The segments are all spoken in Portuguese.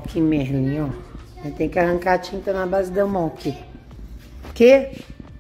que merlinho, ó. Tem que arrancar a tinta na base da mão aqui. Que?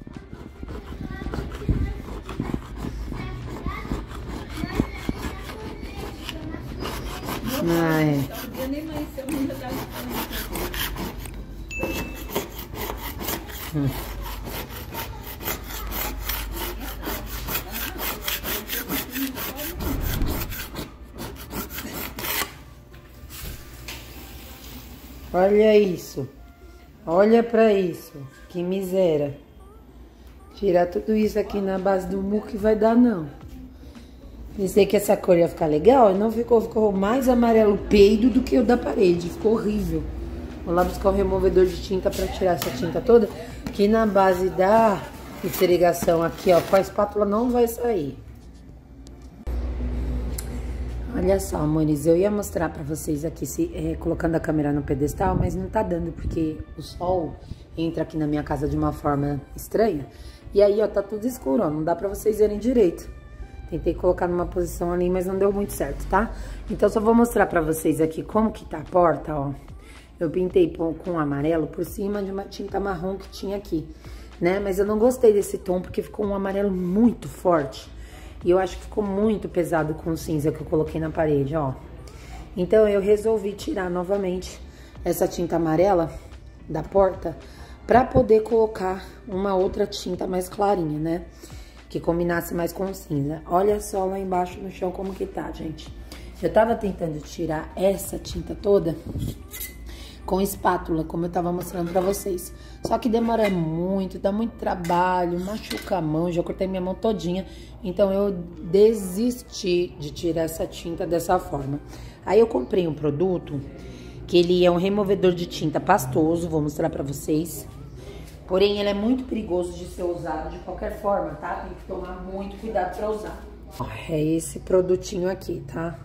Ai. Olha isso. Olha pra isso. Que miséria. Tirar tudo isso aqui na base do muco que vai dar não. Pensei que essa cor ia ficar legal e não ficou. Ficou mais amarelo peido do que o da parede. Ficou horrível. Vou lá buscar um removedor de tinta pra tirar essa tinta toda. Que na base da esfregação aqui, ó, com a espátula não vai sair. Olha só, amores, eu ia mostrar pra vocês aqui, colocando a câmera no pedestal, mas não tá dando, porque o sol entra aqui na minha casa de uma forma estranha. E aí, ó, tá tudo escuro, ó, não dá pra vocês verem direito. Tentei colocar numa posição ali, mas não deu muito certo, tá? Então, só vou mostrar pra vocês aqui como que tá a porta, ó. Eu pintei com amarelo por cima de uma tinta marrom que tinha aqui, né? Mas eu não gostei desse tom, porque ficou um amarelo muito forte. E eu acho que ficou muito pesado com o cinza que eu coloquei na parede, ó. Então, eu resolvi tirar novamente essa tinta amarela da porta pra poder colocar uma outra tinta mais clarinha, né? Que combinasse mais com o cinza. Olha só lá embaixo no chão como que tá, gente. Eu tava tentando tirar essa tinta toda com espátula, como eu tava mostrando pra vocês. Só que demora muito, dá muito trabalho, machuca a mão, já cortei minha mão todinha. Então, eu desisti de tirar essa tinta dessa forma. Aí, eu comprei um produto, que ele é um removedor de tinta pastoso, vou mostrar pra vocês. Porém, ele é muito perigoso de ser usado de qualquer forma, tá? Tem que tomar muito cuidado pra usar. Ó, é esse produtinho aqui, tá?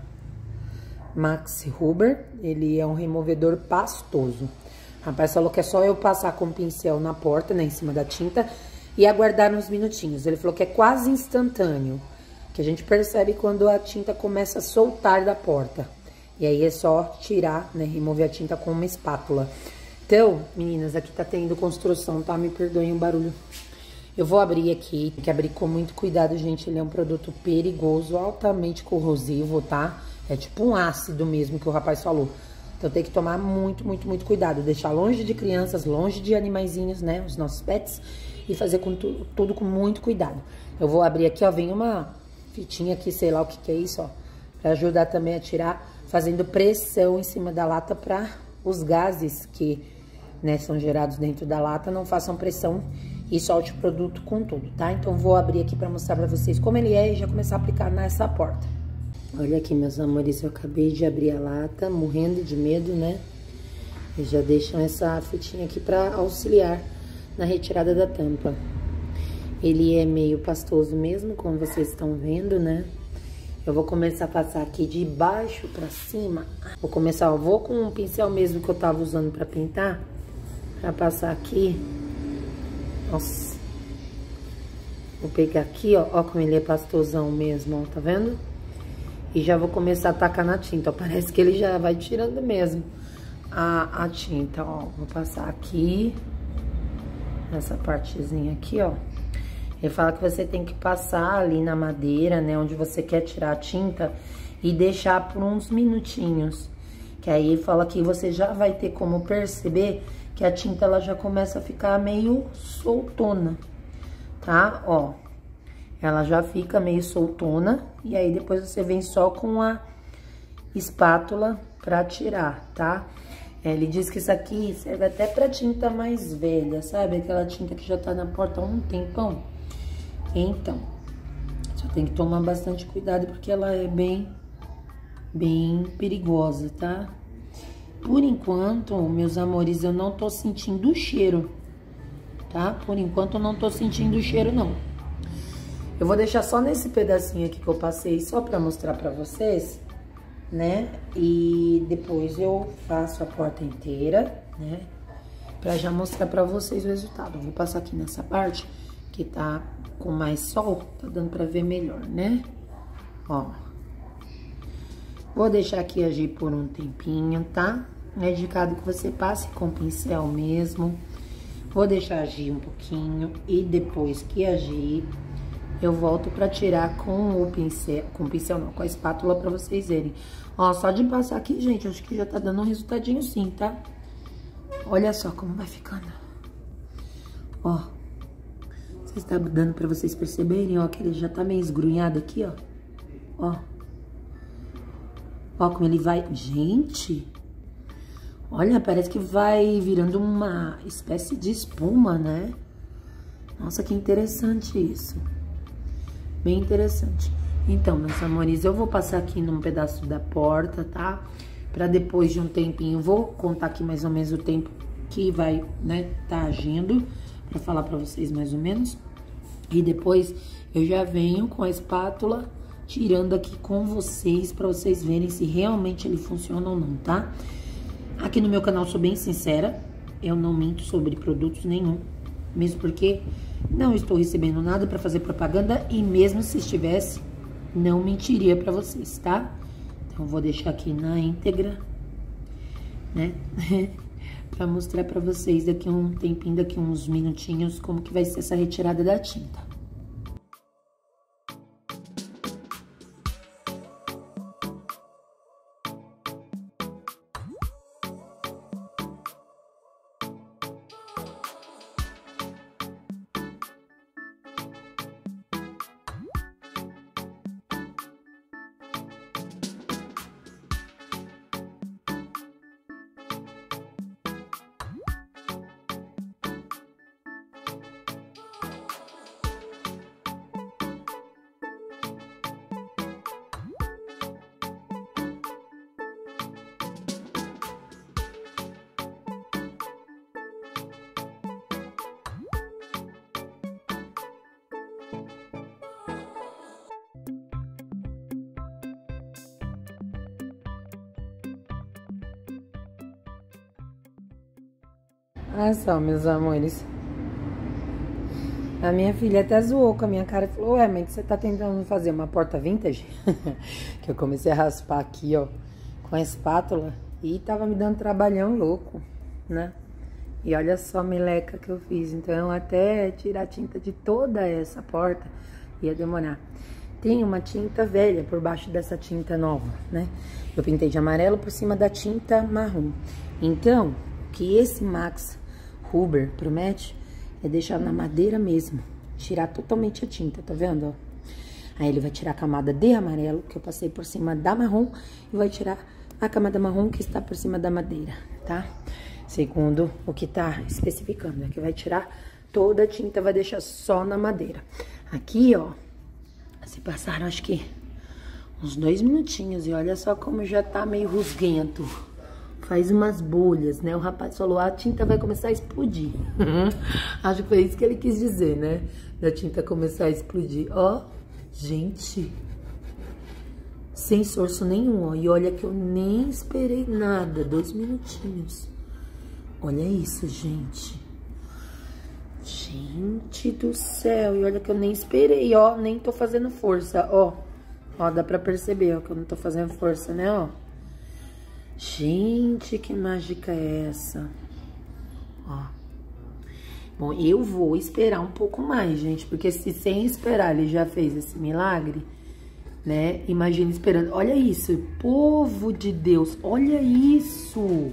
Max Huber, ele é um removedor pastoso. O rapaz falou que é só eu passar com o pincel na porta, né, em cima da tinta, e aguardar uns minutinhos. Ele falou que é quase instantâneo, que a gente percebe quando a tinta começa a soltar da porta. E aí é só tirar, né, remover a tinta com uma espátula. Então, meninas, aqui tá tendo construção, tá? Me perdoem o barulho. Eu vou abrir aqui, tem que abrir com muito cuidado, gente. Ele é um produto perigoso, altamente corrosivo, tá? É tipo um ácido mesmo que o rapaz falou. Então tem que tomar muito, muito, muito cuidado. Deixar longe de crianças, longe de animaizinhos, né? Os nossos pets. E fazer com tudo com muito cuidado. Eu vou abrir aqui, ó. Vem uma fitinha aqui, sei lá o que que é isso, ó. Pra ajudar também a tirar, fazendo pressão em cima da lata pra os gases que, né, são gerados dentro da lata não façam pressão e solte o produto com tudo, tá? Então vou abrir aqui pra mostrar pra vocês como ele é e já começar a aplicar nessa porta. Olha aqui, meus amores, eu acabei de abrir a lata, morrendo de medo, né? E já deixam essa fitinha aqui pra auxiliar na retirada da tampa. Ele é meio pastoso mesmo, como vocês estão vendo, né? Eu vou começar a passar aqui de baixo pra cima. Vou começar, ó, vou com um pincel mesmo que eu tava usando pra pintar, pra passar aqui. Nossa. Vou pegar aqui, ó, ó como ele é pastosão mesmo, ó, tá vendo? E já vou começar a tacar na tinta, ó, parece que ele já vai tirando mesmo a tinta, ó. Vou passar aqui, nessa partezinha aqui, ó. Ele fala que você tem que passar ali na madeira, né, onde você quer tirar a tinta e deixar por uns minutinhos. Que aí fala que você já vai ter como perceber que a tinta ela já começa a ficar meio soltona, tá? Ó, ela já fica meio soltona e aí depois você vem só com a espátula pra tirar, tá? Ele diz que isso aqui serve até pra tinta mais velha, sabe? Aquela tinta que já tá na porta há um tempão. Então, só tem que tomar bastante cuidado porque ela é bem perigosa, tá? Por enquanto, meus amores, eu não tô sentindo o cheiro, tá? Por enquanto, eu não tô sentindo o cheiro, não. Eu vou deixar só nesse pedacinho aqui que eu passei, só pra mostrar pra vocês, né? E depois eu faço a porta inteira, né? Pra já mostrar pra vocês o resultado. Eu vou passar aqui nessa parte que tá com mais sol, tá dando pra ver melhor, né? Ó. Vou deixar aqui agir por um tempinho, tá? é indicado que você passe com pincel mesmo. Vou deixar agir um pouquinho e depois que agir, eu volto pra tirar com o pincel, com a espátula pra vocês verem. Ó, só de passar aqui, gente, acho que já tá dando um resultadinho sim, tá? Olha só como vai ficando. Ó, está dando pra vocês perceberem, ó, que ele já tá meio esgrunhado aqui, ó. Ó. Ó como ele vai... Gente... Olha, parece que vai virando uma espécie de espuma, né? Nossa, que interessante isso. Bem interessante. Então, meus amores, eu vou passar aqui num pedaço da porta, tá? Pra depois de um tempinho, vou contar aqui mais ou menos o tempo que vai, né, tá agindo. Pra falar pra vocês mais ou menos. E depois eu já venho com a espátula tirando aqui com vocês, pra vocês verem se realmente ele funciona ou não, tá? Aqui no meu canal sou bem sincera, eu não minto sobre produtos nenhum, mesmo porque não estou recebendo nada para fazer propaganda e mesmo se estivesse, não mentiria para vocês, tá? Então, vou deixar aqui na íntegra, né? Para mostrar para vocês daqui um tempinho, daqui uns minutinhos, como que vai ser essa retirada da tinta. Olha só, meus amores. A minha filha até zoou com a minha cara e falou: ué, mãe, você tá tentando fazer uma porta vintage? Que eu comecei a raspar aqui, ó, com a espátula e tava me dando trabalhão louco, né? E olha só a meleca que eu fiz. Então, até tirar a tinta de toda essa porta ia demorar. Tem uma tinta velha por baixo dessa tinta nova, né? Eu pintei de amarelo por cima da tinta marrom. Então, o que esse Max Huber promete é deixar na madeira mesmo, tirar totalmente a tinta, tá vendo, ó? Aí ele vai tirar a camada de amarelo, que eu passei por cima da marrom, e vai tirar a camada marrom que está por cima da madeira, tá? Segundo o que tá especificando, é que vai tirar toda a tinta, vai deixar só na madeira. Aqui, ó, se passaram acho que uns 2 minutinhos, e olha só como já tá meio rusguento. Faz umas bolhas, né? O rapaz falou, a tinta vai começar a explodir. Acho que foi isso que ele quis dizer, né? Da tinta começar a explodir. Ó, gente, sem esforço nenhum, ó. E olha que eu nem esperei nada, 2 minutinhos. Olha isso, gente. Gente do céu, e olha que eu nem esperei, ó. Nem tô fazendo força, ó. Ó, dá pra perceber, ó, que eu não tô fazendo força, né, ó. Gente, que mágica é essa? Ó. Bom, eu vou esperar um pouco mais, gente, porque se sem esperar ele já fez esse milagre, né? Imagina esperando. Olha isso, povo de Deus, olha isso.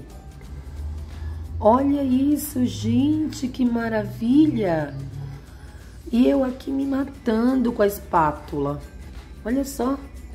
Olha isso, gente, que maravilha. E eu aqui me matando com a espátula. Olha só.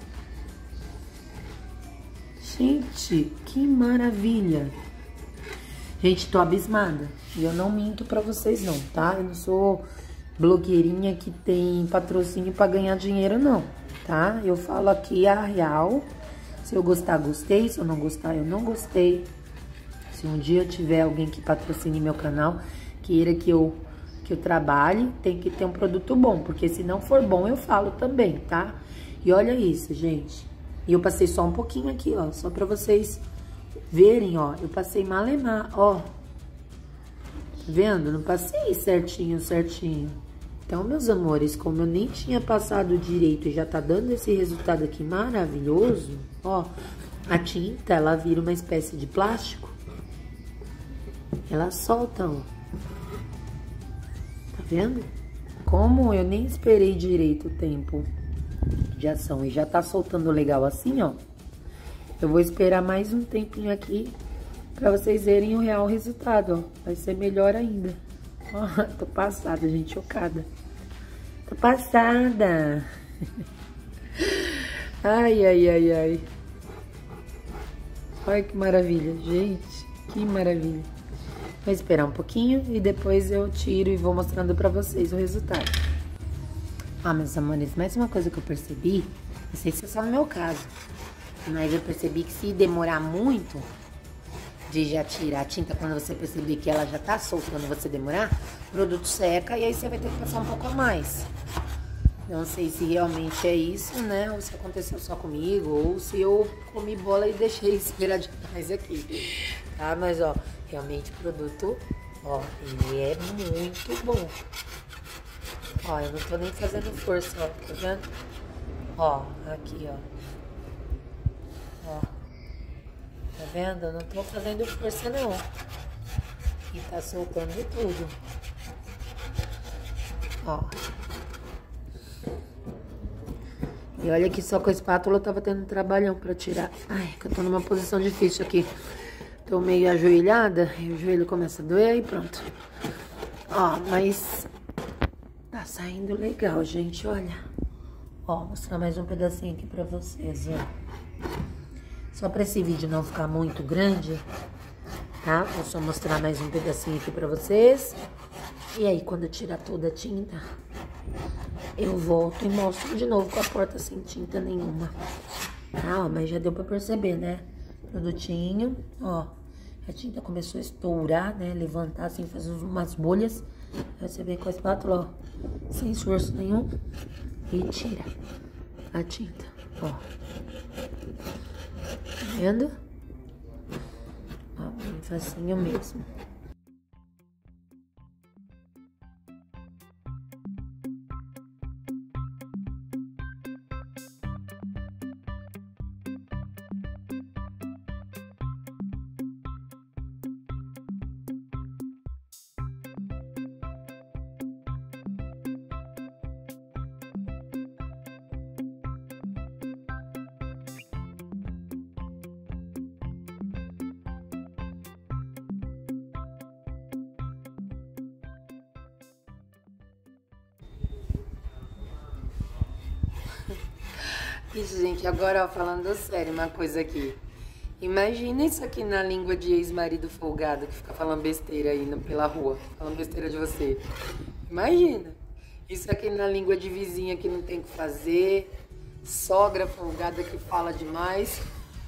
Gente, que maravilha. Gente, tô abismada. E eu não minto pra vocês não, tá? Eu não sou blogueirinha que tem patrocínio pra ganhar dinheiro, não, tá? Eu falo aqui a real. Se eu gostar, gostei. Se eu não gostar, eu não gostei. Se um dia eu tiver alguém que patrocine meu canal, queira que eu trabalhe, tem que ter um produto bom. Porque se não for bom, eu falo também, tá? E olha isso, gente. E eu passei só um pouquinho aqui, ó, só pra vocês verem, ó. Eu passei malemar, ó. Tá vendo? Não passei certinho, certinho. Então, meus amores, como eu nem tinha passado direito e já tá dando esse resultado aqui maravilhoso, ó. A tinta, ela vira uma espécie de plástico ela solta, ó. Tá vendo? Como eu nem esperei direito o tempo de ação e já tá soltando legal assim, ó. Eu vou esperar mais um tempinho aqui pra vocês verem o real resultado, ó. Vai ser melhor ainda. Ó, tô passada, gente, chocada. Tô passada. Ai, ai, ai, ai. Olha que maravilha, gente. Que maravilha. Vou esperar um pouquinho e depois eu tiro e vou mostrando pra vocês o resultado. Ah, meus amores, mais uma coisa que eu percebi, não sei se é só no meu caso, mas eu percebi que se demorar muito de já tirar a tinta, quando você perceber que ela já tá solta, quando você demorar, o produto seca e aí você vai ter que passar um pouco a mais. Não sei se realmente é isso, né? Ou se aconteceu só comigo, ou se eu comi bola e deixei esperar demais aqui. Tá? Mas, ó, realmente o produto, ó, ele é muito bom. Ó, eu não tô nem fazendo força, ó, tá vendo? Ó, aqui, ó. Ó. Tá vendo? Eu não tô fazendo força, não. E tá soltando tudo. Ó. E olha que só com a espátula eu tava tendo um trabalhão pra tirar. Ai, que eu tô numa posição difícil aqui. Tô meio ajoelhada e o joelho começa a doer e pronto. Ó, mas tá saindo legal, gente, olha. Ó, vou mostrar mais um pedacinho aqui pra vocês, ó. Só pra esse vídeo não ficar muito grande, tá? Vou só mostrar mais um pedacinho aqui pra vocês. E aí, quando eu tirar toda a tinta, eu volto e mostro de novo com a porta sem tinta nenhuma. Ah, ó, mas já deu pra perceber, né? Produtinho, ó. A tinta começou a estourar, né? Levantar assim, fazer umas bolhas. Aí você vem com a espátula, ó. Sem esforço nenhum. E tira a tinta, ó. Tá vendo? Ó, bem facinho mesmo. Isso, gente, agora, ó, falando sério, uma coisa aqui. Imagina isso aqui na língua de ex-marido folgado que fica falando besteira aí pela rua, falando besteira de você. Imagina. Isso aqui na língua de vizinha que não tem o que fazer, sogra folgada que fala demais.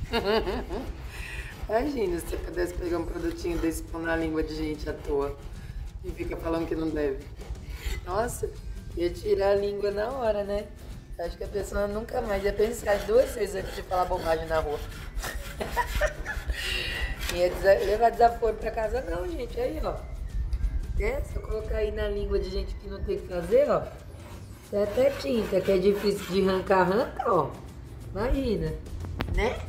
Imagina se você pudesse pegar um produtinho desse e pôr na língua de gente à toa e fica falando que não deve. Nossa, ia tirar a língua na hora, né? Acho que a pessoa nunca mais ia pensar 2 vezes antes de falar bobagem na rua. Ia levar desaforo pra casa não, gente. Aí, ó. É, se eu colocar aí na língua de gente que não tem o que fazer, ó. É até tinta, que é difícil de arrancar, arranca, ó. Imagina, né?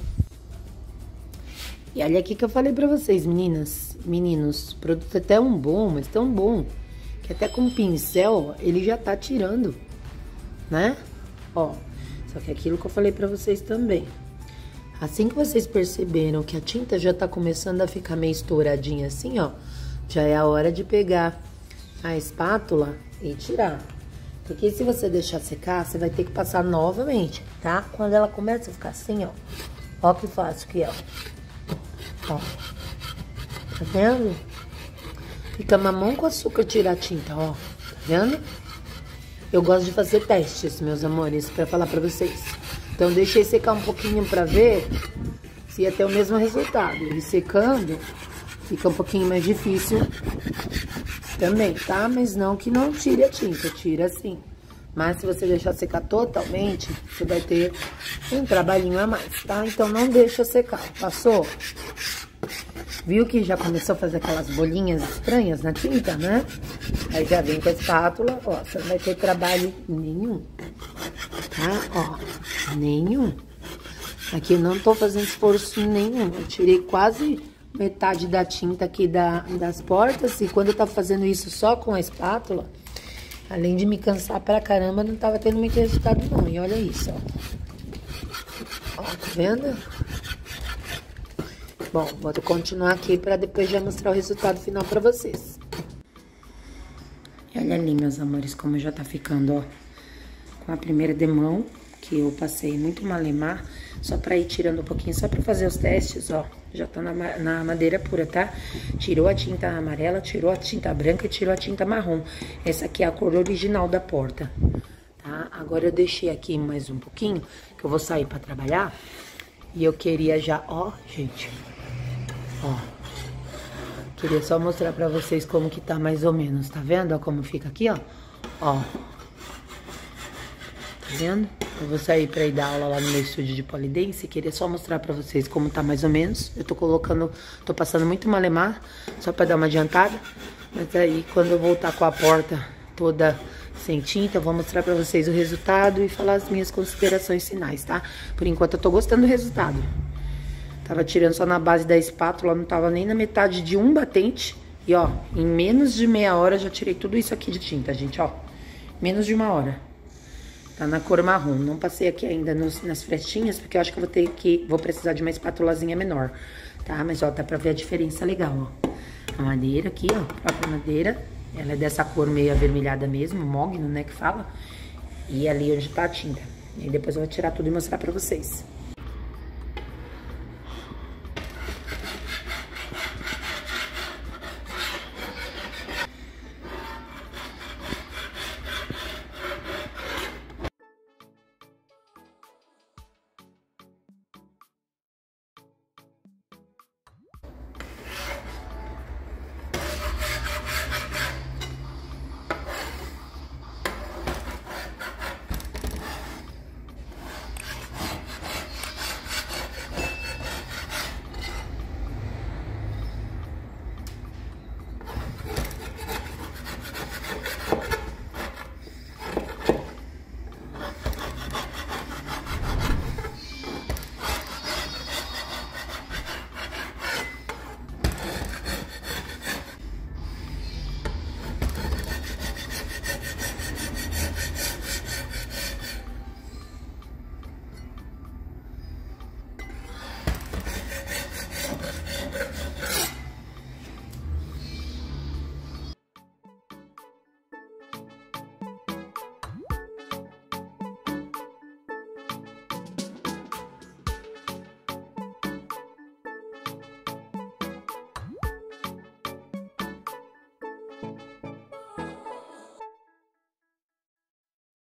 E olha aqui que eu falei pra vocês, meninas, meninos. O produto é tão bom, mas tão bom, que até com pincel ele já tá tirando, né? Ó, só que aquilo que eu falei pra vocês também. Assim que vocês perceberam que a tinta já tá começando a ficar meio estouradinha assim, ó, já é a hora de pegar a espátula e tirar. Porque se você deixar secar, você vai ter que passar novamente, tá? Quando ela começa a ficar assim, ó, ó que fácil que é, ó. Tá vendo? Fica mamão com açúcar tirar a tinta, ó. Tá vendo? Eu gosto de fazer testes, meus amores, pra falar pra vocês. Então, deixei secar um pouquinho pra ver se ia ter o mesmo resultado. E secando, fica um pouquinho mais difícil também, tá? Mas não que não tire a tinta, tira sim. Mas se você deixar secar totalmente, você vai ter um trabalhinho a mais, tá? Então, não deixa secar. Passou? Viu que já começou a fazer aquelas bolinhas estranhas na tinta, né? Aí já vem com a espátula, ó, você não vai ter trabalho nenhum, tá? Ó, nenhum. Aqui eu não tô fazendo esforço nenhum, eu tirei quase metade da tinta aqui das portas. E quando eu tava fazendo isso só com a espátula, além de me cansar pra caramba, não tava tendo muito resultado não. E olha isso, ó. Ó, tá vendo? Bom, vou continuar aqui pra depois já mostrar o resultado final pra vocês. E olha ali, meus amores, como já tá ficando, ó. Com a primeira demão, que eu passei muito malemar, só pra ir tirando um pouquinho, só pra fazer os testes, ó. Já tá na madeira pura, tá? Tirou a tinta amarela, tirou a tinta branca e tirou a tinta marrom. Essa aqui é a cor original da porta, tá? Agora eu deixei aqui mais um pouquinho, que eu vou sair pra trabalhar. E eu queria já, ó, gente, ó. Queria só mostrar pra vocês como que tá mais ou menos, tá vendo? Ó como fica aqui, ó. Ó. Tá vendo? Eu vou sair pra ir dar aula lá no meu estúdio de polidense. Queria só mostrar pra vocês como tá mais ou menos. Eu tô passando muito malemar, só pra dar uma adiantada. Mas aí, quando eu voltar com a porta toda sem tinta, eu vou mostrar pra vocês o resultado e falar as minhas considerações finais, tá? Por enquanto, eu tô gostando do resultado. Tava tirando só na base da espátula, não tava nem na metade de um batente. E, ó, em menos de meia hora, já tirei tudo isso aqui de tinta, gente, ó. Menos de uma hora. Tá na cor marrom. Não passei aqui ainda nas frestinhas, porque eu acho que eu vou precisar de uma espátulazinha menor, tá? Mas, ó, dá pra ver a diferença legal, ó. A madeira aqui, ó, a própria madeira, ela é dessa cor meio avermelhada mesmo, mogno, né, que fala. E ali onde tá a tinta. E aí depois eu vou tirar tudo e mostrar pra vocês.